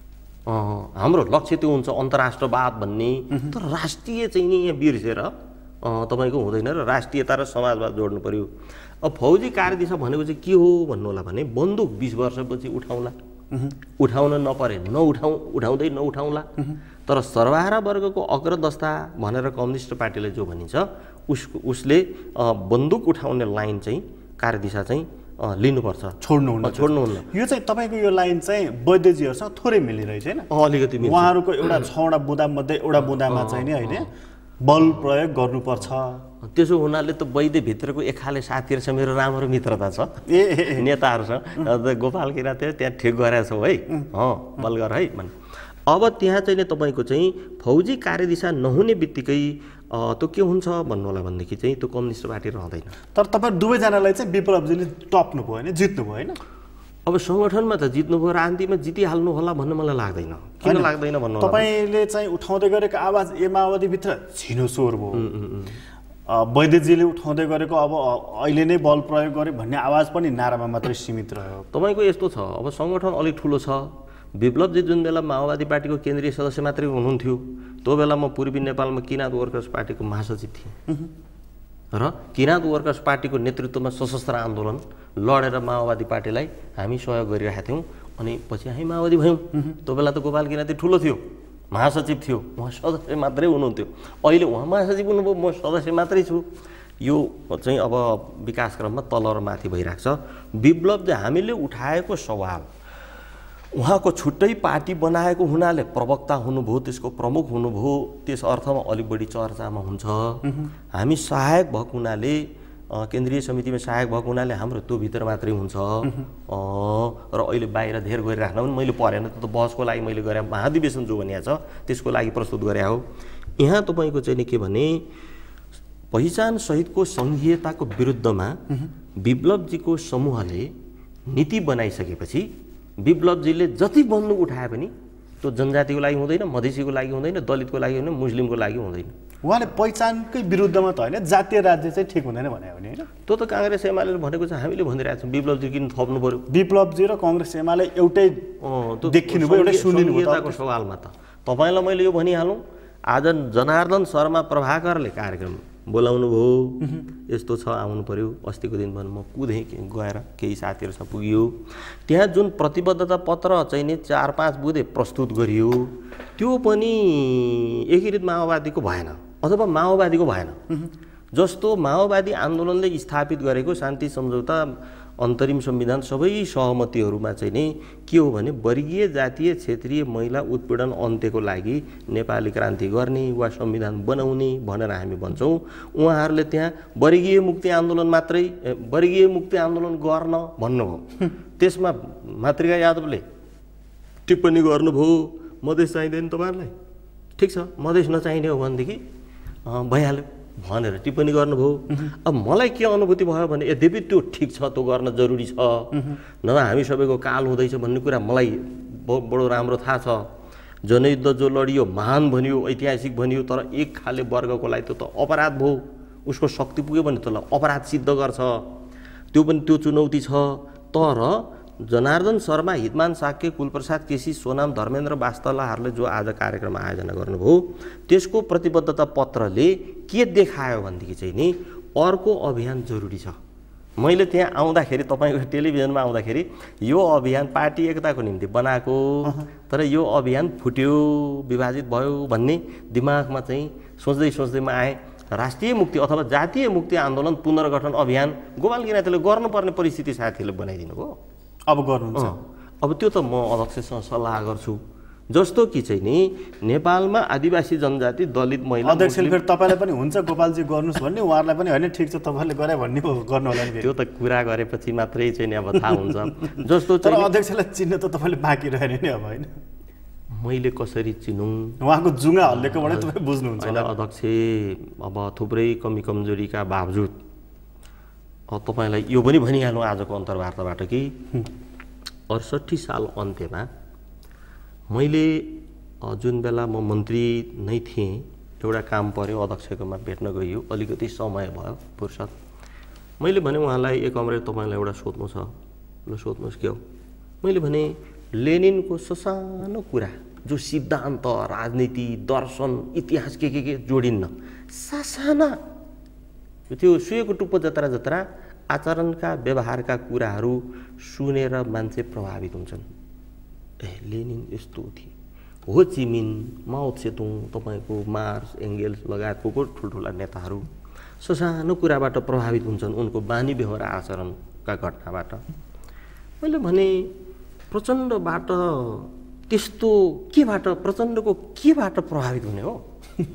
हाम्रो लक्ष्य त्यो हुन्छ अन्तर्राष्ट्रवाद भन्ने, तर राष्ट्रिय चाहिँ नि यहाँ बिर्सेर तपाईँको हुँदैन र राष्ट्रियता र समाजवाद जोड्नु पर्यो। अब फौजी कार्यदिशा भनेको चाहिँ के हो भन्नु होला भने बन्दुक बिस वर्षपछि उठाउँला, उठाउन नपरे नउठाउँ उठाउँदै नउठाउँला, तर सर्वहारा वर्गको अग्रदस्ता भनेर कम्युनिस्ट पार्टीले जो भनिन्छ उसको उसले बन्दुक उठाउने लाइन चाहिँ कार्यदिशा चाहिँ लिनुपर्छ, छोड्नुहुन्न छोड्नुहुन्न। यो चाहिँ तपाईँको यो लाइन चाहिँ वैद्यजीहरूसँग थोरै मिलिरहेछ होइन? अलिकति उहाँहरूको एउटा छवटा बुँदामध्ये एउटा बुँदामा चाहिँ नि होइन बल प्रयोग गर्नुपर्छ। त्यसो हुनाले त वैद्यभित्रको एक खाले साथीहरूसँग मेरो राम्रो मित्रता छ, ए नेताहरूसँग। गोपाल किराती त्यहाँ ठिक गरेका छौ है, अँ बल गर है भन्। अब त्यहाँ चाहिँ नि तपाईँको चाहिँ फौजी कार्यदिशा नहुने बित्तिकै त्यो के हुन्छ भन्नु होला भनेदेखि चाहिँ त्यो कम्युनिस्ट पार्टी रहँदैन। तर तपाईँ दुवैजनालाई चाहिँ विप्लवजीले टप्नु भयो होइन, जित्नु भयो होइन? अब सङ्गठनमा त जित्नु भयो, राजनीतिमा जितिहाल्नु होला भन्ने मलाई लाग्दैन। किन लाग्दैन भन्नु होला? तपाईँले चाहिँ उठाउँदै गरेको आवाज ए माओवादीभित्र छिनो स्वर भयो, वैद्यजीले उठाउँदै गरेको अब अहिले नै बल प्रयोग गर्यो भन्ने आवाज पनि नारामा मात्रै सीमित रह्यो। तपाईँको यस्तो छ, अब सङ्गठन अलिक ठुलो छ। विप्लवजी जुन बेला माओवादी पार्टीको केन्द्रीय सदस्य मात्रै हुनुहुन्थ्यो, त्यो बेला म पूर्वी नेपालमा किराँत वर्कर्स पार्टीको महासचिव थिएँ र किराँत वर्कर्स पार्टीको नेतृत्वमा सशस्त्र आन्दोलन लडेर माओवादी पार्टीलाई हामी सहयोग गरिरहेका थियौँ। अनि पछि हामी माओवादी भयौँ। त्यो बेला त गोपाल किराती ठुलो थियो, महासचिव थियो, उहाँ सदस्य मात्रै हुनुहुन्थ्यो। अहिले उहाँ महासचिव हुनुभयो, म सदस्य मात्रै छु। यो चाहिँ अब विकासक्रममा तल र माथि भइरहेको छ। विप्लव चाहिँ हामीले उठाएको सवाल उहाँको छुट्टै पार्टी बनाएको हुनाले प्रवक्ता हुनुभयो, त्यसको प्रमुख हुनुभयो, त्यस अर्थमा अलिक बढी चर्चामा हुन्छ। हामी सहायक भएको हुनाले, केन्द्रीय समितिमा सहायक भएको हुनाले हाम्रो त्यो भित्र मात्रै हुन्छ र अहिले बाहिर धेर गरिराख्न पनि मैले परेन। त्यो त बहसको लागि मैले गरेँ, महाधिवेशन जो भनिएको छ त्यसको लागि प्रस्तुत गरे हो। यहाँ तपाईँको चाहिँ नि के भने पहिचान सहितको सङ्घीयताको विरुद्धमा विप्लवजीको समूहले नीति बनाइसकेपछि विप्लवजीले जति बन्दुक उठाए पनि त्यो जनजातिको लागि हुँदैन, मधेसीको लागि हुँदैन, दलितको लागि हुँदैन, मुस्लिमको लागि हुँदैन। उहाँले पहिचानकै विरुद्धमा त होइन, जातीय राज्य चाहिँ ठिक हुँदैन भने हो नि होइन? त्यो त काङ्ग्रेस एमाले भनेको चाहिँ हामीले भनिरहेको छौँ विप्लवजी किन थप्नु पर्यो। विप्लवजी र कङ्ग्रेस एमाले एउटै देखिनु भयो, एउटै सुनिनु भयो। सवालमा त तपाईँलाई मैले यो भनिहालौँ, आज जनार्दन शर्मा प्रभाकरले कार्यक्रम बोलाउनु भयो, यस्तो छ आउनु पर्यो। अस्तिको दिन भने म कुदेँ गएर केही साथीहरूसँग पुग्यो। त्यहाँ जुन प्रतिबद्धता पत्र चाहिँ नि चार पाँच बुँदे प्रस्तुत गरियो, त्यो पनि एकीकृत माओवादीको भएन अथवा माओवादीको भएन। जस्तो माओवादी आन्दोलनले स्थापित गरेको शान्ति सम्झौता अन्तरिम संविधान सबै सहमतिहरूमा चाहिँ नि के हो भने वर्गीय जातीय क्षेत्रीय महिला उत्पीडन अन्त्यको लागि नेपाली क्रान्ति गर्ने वा संविधान बनाउने भनेर हामी भन्छौँ। उहाँहरूले त्यहाँ वर्गीय मुक्ति आन्दोलन मात्रै वर्गीय मुक्ति आन्दोलन गर्न भन्नुभयो। त्यसमा मातृका यादवले टिप्पणी गर्नुभयो, मधेस चाहिँदैन तपाईँहरूलाई, ठिक छ मधेस नचाहिने हो भनेदेखि भइहाल्यो भनेर टिप्पणी गर्नुभयो। अब मलाई के अनुभूति भयो भने यद्यपि त्यो ठिक छ, त्यो गर्न जरुरी छ, नभए हामी सबैको काल हुँदैछ भन्ने कुरा मलाई बडो राम्रो थाहा छ। जनयुद्ध जो लडियो महान भनियो, ऐतिहासिक भनियो, तर एक खाले वर्गको लागि त्यो त अपराध भयो। उसको शक्ति पुग्यो भने त्यसलाई अपराध सिद्ध गर्छ, त्यो पनि त्यो चुनौती छ। तर जनार्दन शर्मा, हितमान साक्य, कुलप्रसाद केसी, सोनाम धर्मेन्द्र वास्तलाहरूले जो आज कार्यक्रम आयोजना गर्नुभयो त्यसको प्रतिबद्धता पत्रले के देखायो भनेदेखि चाहिँ नि अर्को अभियान जरुरी छ। मैले त्यहाँ आउँदाखेरि तपाईँको टेलिभिजनमा आउँदाखेरि यो अभियान पार्टी एकताको निम्ति बनाएको, तर यो अभियान फुट्यो, विभाजित भयो भन्ने दिमागमा चाहिँ सोच्दै सोच्दैमा आएँ। राष्ट्रिय मुक्ति अथवा जातीय मुक्ति आन्दोलन पुनर्गठन अभियान गोपाल किरातीले गर्नुपर्ने परिस्थिति साथीले बनाइदिनु भयो। अब गर्नुहुन्छ? अब त्यो त म अध्यक्षसँग सल्लाह गर्छु। जस्तो कि चाहिँ नि नेपालमा आदिवासी जनजाति, दलित, महिला, अध्यक्षले फेरि तपाईँलाई पनि हुन्छ गोपालजी गर्नुहोस् भन्ने, उहाँहरूलाई पनि होइन ठिक छ तपाईँले गरे भन्ने गर्नु होला नि। त्यो त कुरा गरेपछि मात्रै चाहिँ नि अब थाहा हुन्छ। जस्तो तर अध्यक्षलाई चिन्न त तपाईँले बाँकी रहेन नि अब होइन? मैले कसरी चिनौँ? उहाँको जुङ्गा हल्लेकोबाटै तपाईँ बुझ्नुहुन्छ होइन अध्यक्ष। अब थुप्रै कमी कमजोरीका बावजुद तपाईँलाई यो पनि भनिहाल्नु आजको अन्तर्वार्ताबाट कि अडसट्ठी साल अन्त्यमा मैले जुन बेला म मन्त्री नै थिएँ, एउटा काम पर्यो, अध्यक्षकोमा भेट्न गइयो, अलिकति समय भयो फुर्सद। मैले भने उहाँलाई एक कमरेड तपाईँलाई एउटा सोध्नु छ। ल सोध्नुहोस् के हो? मैले भने लेनिनको ससानो कुरा जो सिद्धान्त राजनीति दर्शन इतिहास के के के जोडिन्न सासाना त्यो सुएको टुप्पो जत्रा जत्रा आचरणका व्यवहारका कुराहरू सुनेर मान्छे प्रभावित हुन्छन्। ए लेनिन यस्तो थिए, हो चिमिन, माओ त्से-तुङ, तपाईँको मार्क्स एङ्गेल्स लगायतको को ठुल्ठुला नेताहरू ससानो कुराबाट प्रभावित हुन्छन् उनको बानी व्यवहार आचरणका घटनाबाट। मैले भने प्रचण्डबाट त्यस्तो केबाट प्रचण्डको केबाट प्रभावित हुने हो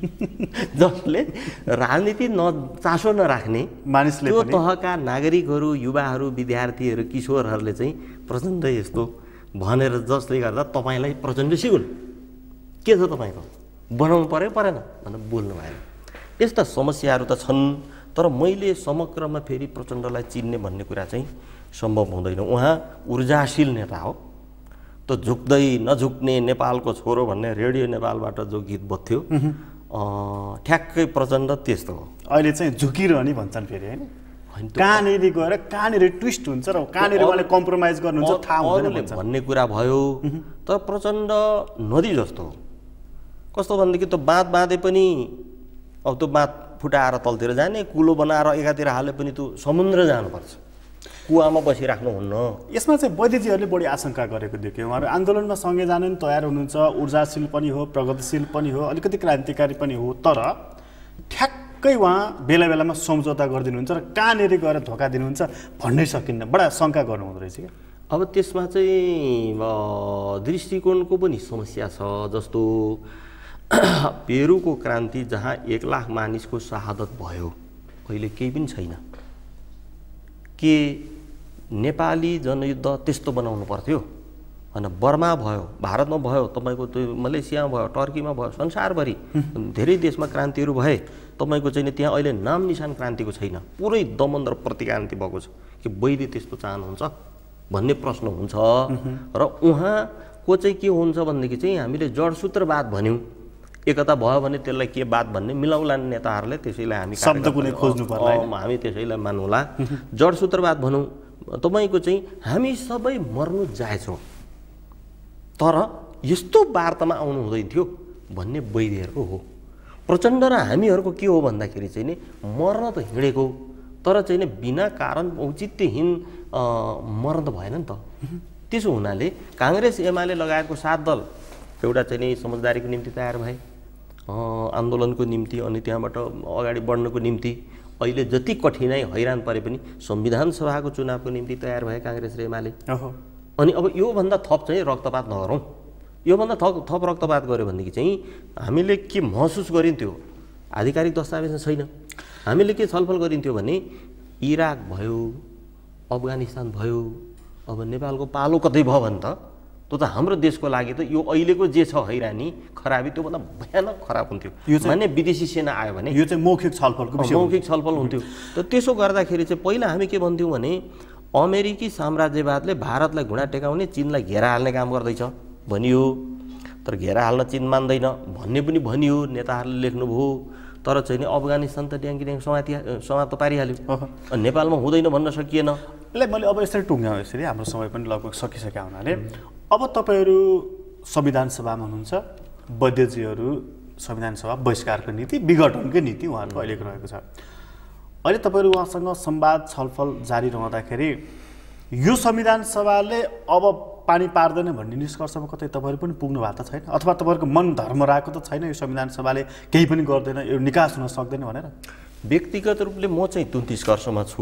जसले राजनीति न चासो नराख्ने मानिसले त्यो तहका नागरिकहरू युवाहरू विद्यार्थीहरू किशोरहरूले चाहिँ प्रचण्ड यस्तो भनेर जसले गर्दा तपाईँलाई प्रचण्ड सिउन् के छ तपाईँको बनाउनु पर्यो परेन भनेर बोल्नु भएन। यस्ता समस्याहरू त छन् तर मैले समग्रमा फेरि प्रचण्डलाई चिन्ने भन्ने कुरा चाहिँ सम्भव हुँदैन। उहाँ ऊर्जाशील नेता हो। त झुक्दै नझुक्ने नेपालको छोरो भन्ने रेडियो नेपालबाट जो गीत बज्थ्यो ठ्याक्कै प्रचण्ड त्यस्तो हो। अहिले चाहिँ झुकिरहने भन्छन् फेरि हैन, कहाँनिर गएर कहाँनिर ट्विस्ट हुन्छ र कहाँनिर उहाँले कम्प्रोमाइज गर्नुहुन्छ थाहा हुँदैन भन्ने कुरा भयो। तर प्रचण्ड नदी जस्तो हो। कस्तो भनेदेखि त बाँध बाँधे पनि अब त्यो बाँध फुटाएर तलतिर जाने, कुलो बनाएर एकातिर हाले पनि त्यो समुद्र जानुपर्छ, कुवामा बसिराख्नुहुन्न। यसमा चाहिँ वैद्यजीहरूले बढी आशंका गरेको देख्यो। उहाँहरू आन्दोलनमा सँगै जान नि तयार हुनुहुन्छ, ऊर्जाशील पनि हो, प्रगतिशील पनि हो, अलिकति क्रान्तिकारी पनि हो, तर ठ्याक्कै उहाँ बेला बेलामा सम्झौता गरिदिनुहुन्छ र कहाँनिर गएर धोका दिनुहुन्छ भन्नै सकिन्न। बडा शङ्का गर्नुहुँदो रहेछ क्या। अब त्यसमा चाहिँ दृष्टिकोणको पनि समस्या छ। जस्तो पेरुको क्रान्ति जहाँ एक लाख मानिसको शहादत भयो, अहिले केही पनि छैन। के नेपाली जनयुद्ध त्यस्तो बनाउनु पर्थ्यो? होइन, बर्मा भयो, भारतमा भयो, तपाईँको त्यो मलेसियामा भयो, टर्कीमा भयो, संसारभरि धेरै देशमा क्रान्तिहरू भए। तपाईँको चाहिँ त्यहाँ अहिले नाम निशान क्रान्तिको छैन। पुरै दमन र प्रतिक्रान्ति भएको छ। कि वैद्य त्यस्तो चाहनुहुन्छ भन्ने प्रश्न हुन्छ। र उहाँको चाहिँ के हुन्छ भनेदेखि चाहिँ हामीले जडसूत्रवाद भन्यौँ, एकता भयो भने त्यसलाई के बात भन्ने मिलाउला नेताहरूले, त्यसैलाई हामी शब्द कुनै खोज्नु पर्ला, हामी त्यसैलाई मानौला। जडसूत्रवाद भनौँ, तपाईँको चाहिँ हामी सबै मर्नु जायज हो तर यस्तो वार्तामा आउनु हुँदैन थियो भन्ने वैद्यहरूको हो। प्रचण्ड र हामीहरूको के हो भन्दाखेरि चाहिँ नि मर्न त हिँडेको, तर चाहिँ नि बिना कारण औचित्यहीन मर्न त भएन नि त। त्यसो हुनाले काङ्ग्रेस एमाले लगायतको सात दल एउटा चाहिँ नि समझदारीको निम्ति तयार भए, आन्दोलनको निम्ति अनि त्यहाँबाट अगाडि बढ्नको निम्ति। अहिले जति कठिनाइ हैरान परे पनि संविधान सभाको चुनावको निम्ति तयार भए काङ्ग्रेस र एमाले। अनि अब योभन्दा थप चाहिँ रक्तपात नगरौँ। योभन्दा थप थप रक्तपात गऱ्यो भनेदेखि चाहिँ हामीले के महसुस गरिन्थ्यो? आधिकारिक दस्तावेज छैन। हामीले के छलफल गरिन्थ्यो भने इराक भयो, अफगानिस्तान भयो, अब नेपालको पालो कतै भयो भने त त्यो त हाम्रो देशको लागि त यो अहिलेको जे छ हैरानी खराबी त्योभन्दा भयानक खराब हुन्थ्यो। माने विदेशी सेना आयो भने यो चाहिँ मौखिक छलफलको विषय, मौखिक छलफल हुन्थ्यो। त त्यसो गर्दाखेरि चाहिँ पहिला हामी के भन्थ्यौँ भने अमेरिकी साम्राज्यवादले भारतलाई घुँडा टेकाउने, चीनलाई घेरा हाल्ने काम गर्दैछ भनियो। तर घेरा हाल्न चीन मान्दैन भन्ने पनि भनियो, नेताहरूले लेख्नुभयो। तर चाहिँ नि अफगानिस्तान त ड्याङ्की ड्याङ समाति समाप्त पारिहाल्यो, नेपालमा हुँदैन भन्न सकिएन। यसलाई मैले अब यसरी टुङ्ग्याउँ। यसरी हाम्रो समय पनि लगभग सकिसकेका हुनाले अब तपाईँहरू संविधान सभामा हुनुहुन्छ, वैद्यजीहरू संविधान सभा बहिष्कारको नीति, विघटनकै नीति उहाँहरूको अहिलेको रहेको छ। अहिले तपाईँहरू उहाँसँग संवाद छलफल जारी रहँदाखेरि यो संविधान सभाले अब पानी पार्दैन भन्ने निष्कर्षमा कतै तपाईँहरू पनि पुग्नु भएको त छैन? अथवा तपाईँहरूको मन धर्म रहेको त छैन यो संविधान सभाले केही पनि गर्दैन, यो निकास हुन सक्दैन भनेर? व्यक्तिगत रूपले म चाहिँ त्यो निष्कर्षमा छु।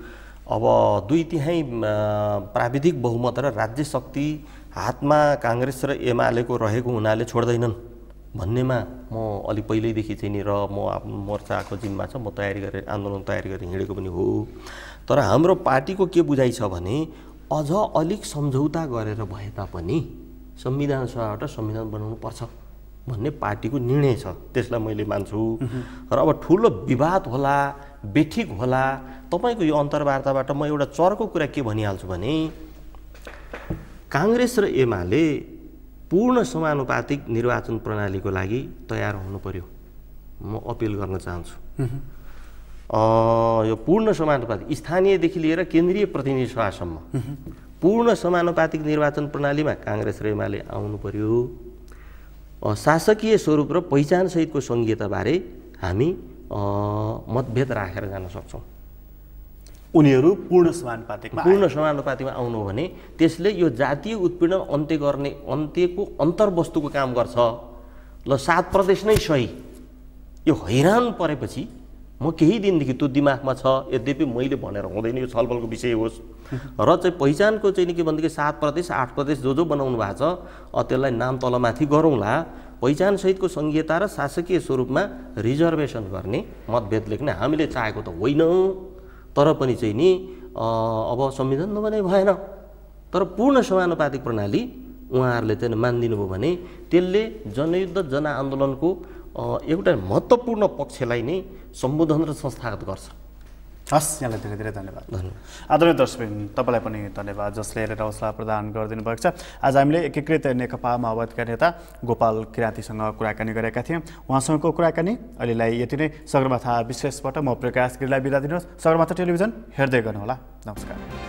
अब दुई तिहाई प्राविधिक बहुमत र राज्य शक्ति हातमा काङ्ग्रेस र एमालेको रहेको हुनाले छोड्दैनन् भन्नेमा म अलि पहिल्यैदेखि चाहिँ नि र म आफ्नो मोर्चाको जिम्मा छ, म तयारी गरेर आन्दोलन तयारी गरेर हिँडेको पनि हो। तर हाम्रो पार्टीको के बुझाइ छ भने अझ अलिक सम्झौता गरेर भए तापनि संविधान सभाबाट संविधान बनाउनु पर्छ भन्ने पार्टीको निर्णय छ। त्यसलाई मैले मान्छु। र अब ठुलो विवाद होला, बेठिक होला, तपाईँको यो अन्तर्वार्ताबाट म एउटा चर्को कुरा के भनिहाल्छु भने काङ्ग्रेस र एमाले पूर्ण समानुपातिक निर्वाचन प्रणालीको लागि तयार हुनु पर्यो। म अपिल गर्न चाहन्छु। यो पूर्ण समानुपातिक स्थानीयदेखि लिएर केन्द्रीय प्रतिनिधि सभासम्म पूर्ण समानुपातिक निर्वाचन प्रणालीमा काङ्ग्रेस र एमाले आउनु पर्यो। शासकीय स्वरूप र पहिचानसहितको सङ्घीयताबारे हामी मतभेद राखेर जान सक्छौँ। उनीहरू पूर्ण समानुपातिकमा पूर्ण समानुपातिकमा आउनु हो भने त्यसले यो जातीय उत्पीडन अन्त्य गर्ने अन्त्यको अन्तर्वस्तुको काम गर्छ। ल सात प्रदेश नै सही, यो हैरान परेपछि म केही दिनदेखि त्यो दिमागमा छ, यद्यपि मैले भनेर हुँदैन, यो छलफलको विषय होस् र चाहिँ पहिचानको चाहिँ नि के भनेदेखि सात प्रदेश आठ प्रदेश जो जो बनाउनु भएको छ त्यसलाई नाम तलमाथि गरौँला। पहिचानसहितको सङ्घीयता र शासकीय स्वरूपमा रिजर्भेसन गर्ने मतभेद लेख्ने हामीले चाहेको त होइन, तर पनि चाहिँ नि अब संविधान नबनाइ भएन। तर पूर्ण समानुपातिक प्रणाली उहाँहरूले चाहिँ मानिदिनु भयो भने त्यसले जनयुद्ध जनआन्दोलनको एउटा महत्त्वपूर्ण पक्षलाई नै सम्बोधन र संस्थागत गर्छ। हस्, यहाँलाई धेरै धेरै धन्यवाद। धन्यवाद आदरणीय दर्शकबिन, तपाईँलाई पनि धन्यवाद जसले हेरेर हौसला प्रदान गरिदिनु भएको छ। आज हामीले एकीकृत नेकपा माओवादीका नेता गोपाल किरातीसँग कुराकानी गरेका थियौँ। उहाँसँगको कुराकानी अहिलेलाई यति नै। सगरमाथा विशेषबाट म प्रकाश गिरीलाई बिदा दिनुहोस्। सगरमाथा टेलिभिजन हेर्दै गर्नुहोला। नमस्कार।